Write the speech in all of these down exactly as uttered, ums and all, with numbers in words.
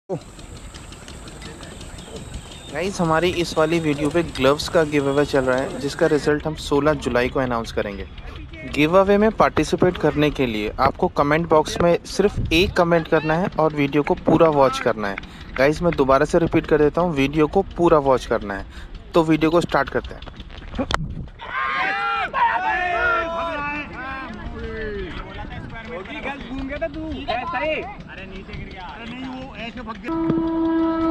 Guys, हमारी इस वाली वीडियो पे ग्लव्स का गिव अवे चल रहा है, जिसका रिजल्ट हम सोलह जुलाई को अनाउंस करेंगे। गिव अवे में पार्टिसिपेट करने के लिए आपको कमेंट बॉक्स में सिर्फ एक कमेंट करना है और वीडियो को पूरा वॉच करना है। गाइस, मैं दोबारा से रिपीट कर देता हूँ, वीडियो को पूरा वॉच करना है। तो वीडियो को स्टार्ट करते हैं। अरे नीचे गिर गया। अरे नहीं, वो ऐसे भाग गया।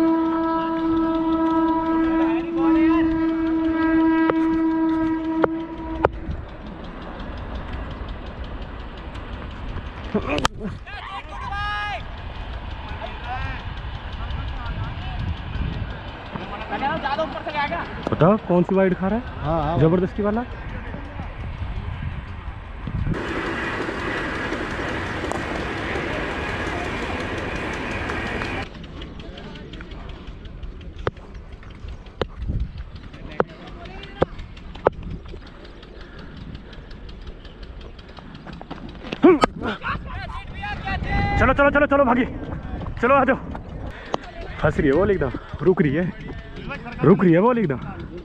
पता कौन सी वाइड खा रहा है? हाँ हाँ जबरदस्ती वाला। चलो चलो चलो चलो भागी, चलो आ जाओ। फंस रही है वो एकदम, रुक रही है रुक रही है वो एकदम।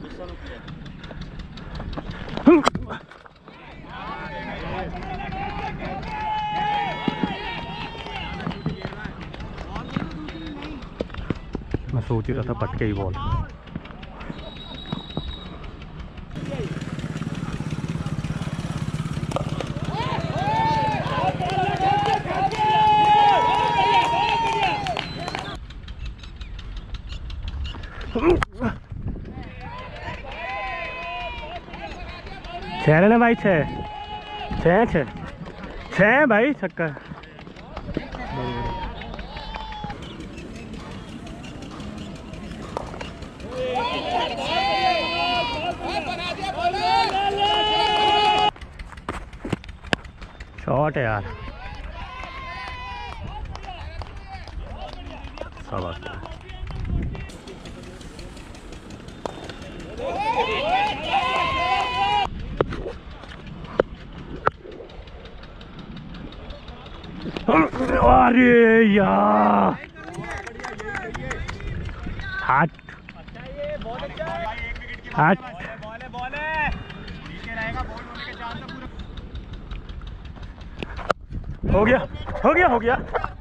मैं सोच ही रहा था पटके ही बॉल। छह ना भाई, छः छः छः छः भाई, छक्का। शॉट है यार, सब अरे यार, हट हट। हो गया हो गया हो गया।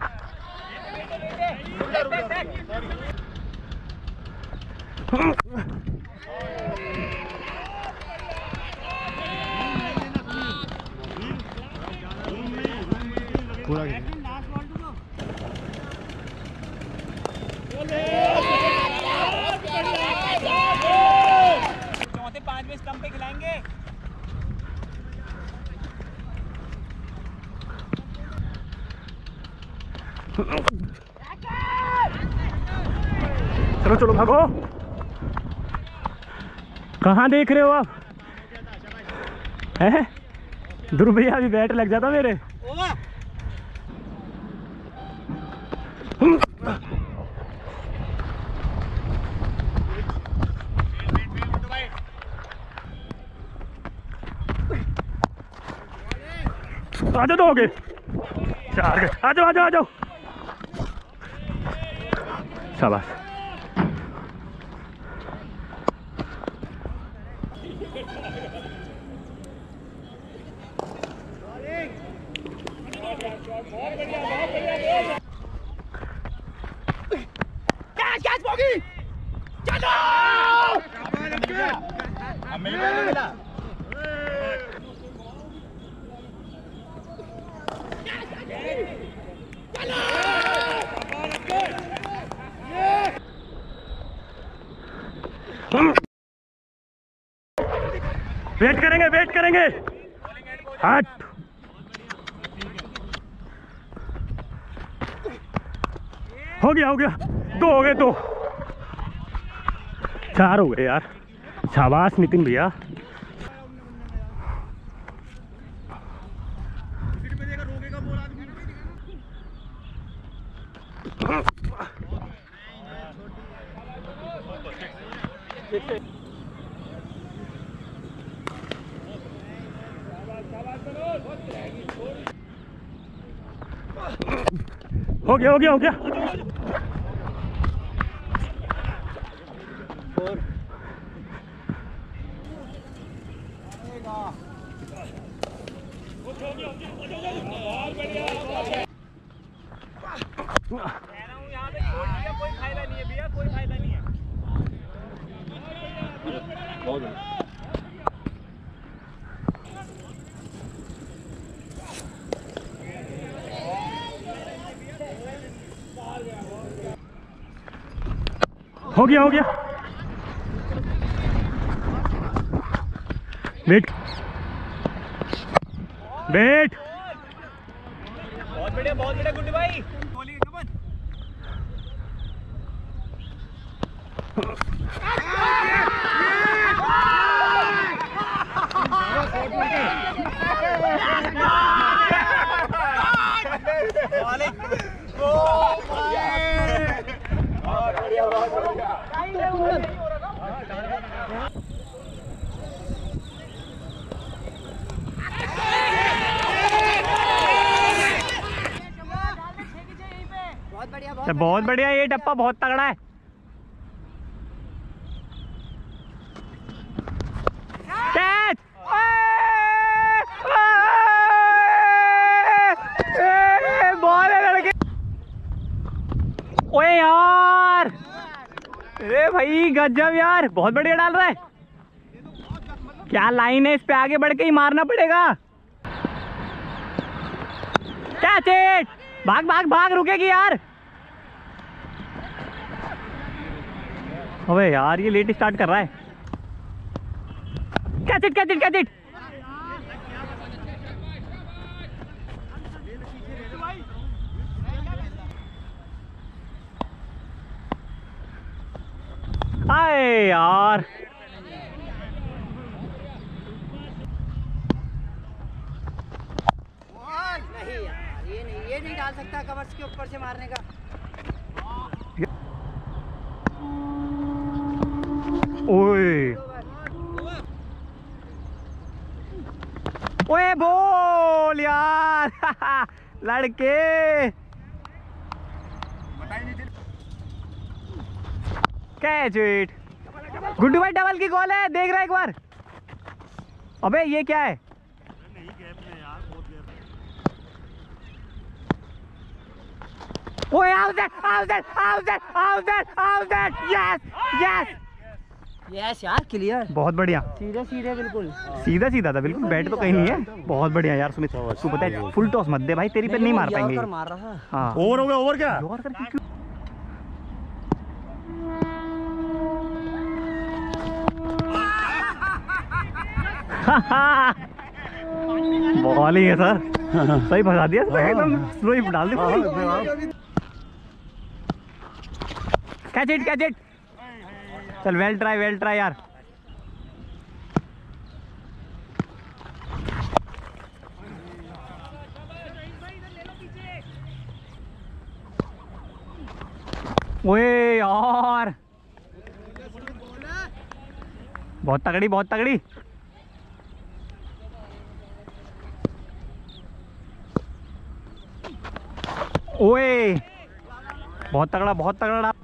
पूरा चौथे पांचवें स्टंप पे खिलाएंगे। चलो चलो भागो। कहाँ देख रहे हो आप? हैं ध्रुव भैया, अभी बैट लग जाता मेरे। आ जाओ, दोगे चार गए। आ जाओ आ जाओ आ जाओ, शाबाश। वेट करेंगे वेट करेंगे। हट, हो गया हो गया। दो हो गए, दो चार हो गए यार। शाबाश नितिन भैया। हो गया हो गया हो गया। नहीं है भैया, कोई फायदा नहीं है। हो गया हो गया। Wait wait. बहुत बढ़िया बहुत बढ़िया गुड्डू भाई। बहुत बढ़िया, ये टप्पा बहुत तगड़ा है। कैच! बॉल है लड़के। ओए यार, अरे भाई गजब यार, बहुत बढ़िया डाल रहा है। क्या लाइन है, इस पे आगे बढ़ के ही मारना पड़ेगा। Catch it! भाग भाग भाग, रुकेगी यार। अबे यार, ये लेट स्टार्ट कर रहा है। Catch it catch it catch it. आए यार, नहीं यार, ये नहीं ये नहीं डाल सकता कवर्स के ऊपर से मारने का। ओए ओए बोल यार। लड़के कैच इट। गुड्डू भाई डबल की गोल है, देख रहा है एक बार। अबे ये क्या है? ओए out that out that out that out that out that. Yes yes yes यार, क्लियर। बहुत बढ़िया, सीधे सीधे बिल्कुल सीधा सीधा था बिल्कुल, बैट तो कहीं नहीं है। बहुत बढ़िया यार सुमित, तू पता है फुल टॉस मत दे भाई, तेरी पे नहीं मार पाएंगे। मार रहा। हाँ ओवर हो गया, ओवर क्या? ओवर करके क्यों? बॉल ही है सर, सही फंसा दिया एकदम, स्लो ही डाल दी। Catch it catch it. चल वेल ट्राई वेल ट्राई यार। ओए यार, बहुत तगड़ी बहुत तगड़ी। ओए बहुत तगड़ा बहुत तगड़ा।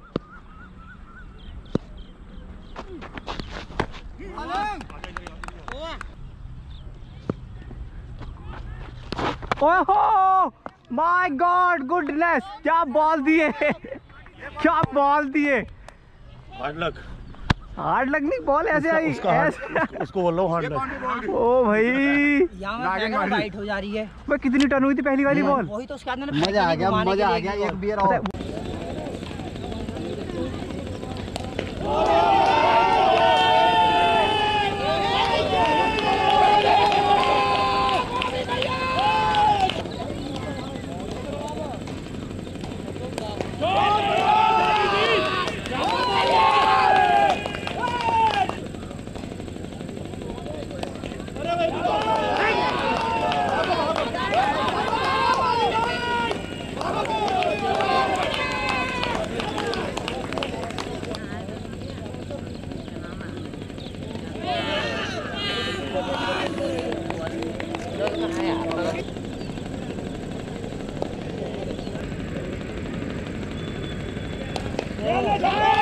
ओहो माय गॉड, गुडनेस, क्या बॉल दिए। क्या बॉल दिए। हार्ड लक, हार्ड लक नहीं, बॉल ऐसे आई। उसको, उसको बोल लो हार्ड लक। ओ भाई, यहाँ वाइट हो जा रही है। भाई कितनी टर्न हुई थी पहली वाली बॉल। वही तो उसके अंदर मजा आ गया मजा आ गया। एक बियर और। चलो